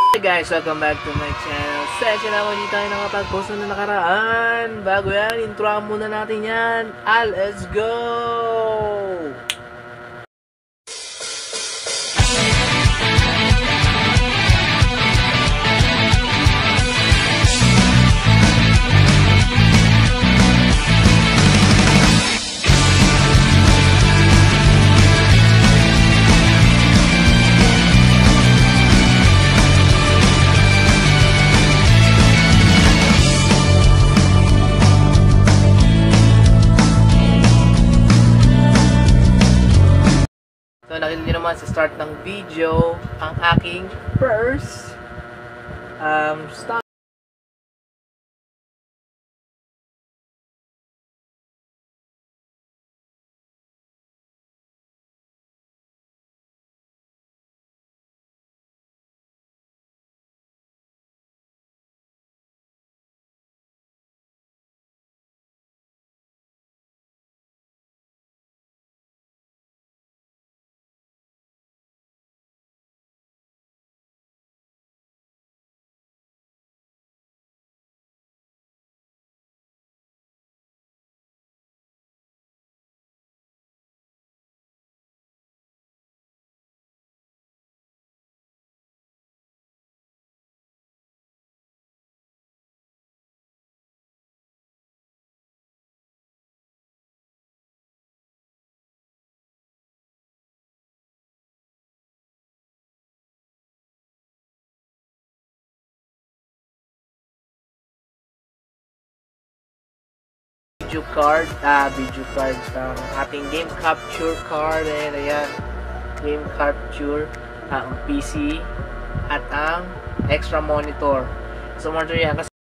Hey guys, welcome back to my channel. Session naman dito tayo nakapag-post na nakaraan. Bago yan, introan muna natin yan. Let's go! So, nakita nyo naman sa start ng video ang aking first stop. Video card ng ating game capture card. Ayan, game capture ang PC at ang extra monitor. So monitor yan kasi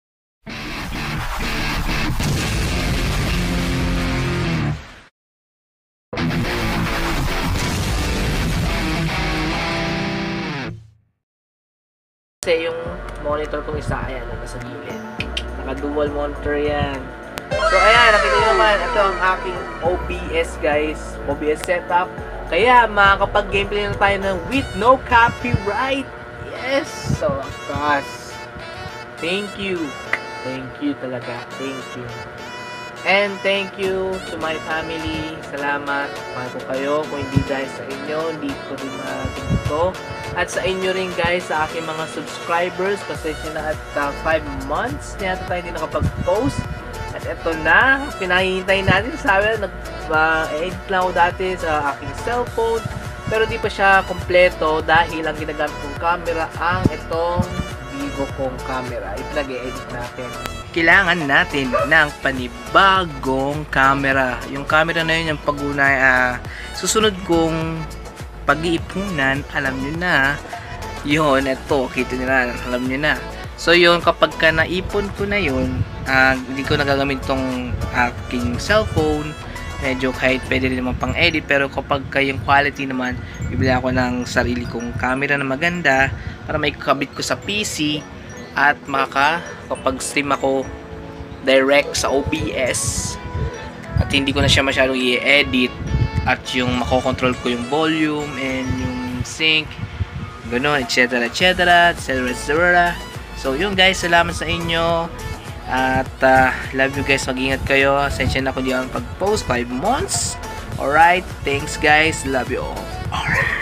yung monitor kong isa, ayan, nasa gilid. Naka dual monitor yan. So ayan, nakita nyo naman, ito ang aking OBS guys, OBS setup. Kaya makakapag-gameplay na tayo ng with no copyright. Yes! So, gosh. Thank you. Thank you talaga. Thank you. And thank you to my family. Salamat. Mahal ko kayo. Kung hindi dahil sa inyo, hindi ko rin marating ito. At sa inyo rin guys, sa aking mga subscribers, pasensya na at 5 months na yata tayo hindi nakapag-post. At ito na, pinahihintay natin. Sabi, nag-edit lang ako dati sa aking cellphone. Pero di pa siya kompleto dahil ang ginagamit kong camera ang itong Vivo kong camera. Ipinag-edit natin. Kailangan natin ng panibagong camera. Yung camera na yun, yung pag-unay, susunod kong pag-iipunan, alam nyo na. Yun, ito, kita nyo na, alam nyo na. So yun, kapag ka naipon ko na yun, hindi ko nagagamit tong aking cellphone. Medyo kahit pwede rin naman pang edit, pero kapag ka yung quality naman, bibili ako ng sarili kong camera na maganda para may kabit ko sa PC at makakapag-stream ako direct sa OBS at hindi ko na siya masyadong i-edit at yung makokontrol ko yung volume and yung sync, gano'n, etc. So yun guys, salamat sa inyo at love you guys, mag-ingat kayo. Sensya na kung di ako pag-post 5 months. Alright, thanks guys, love you all. Alright.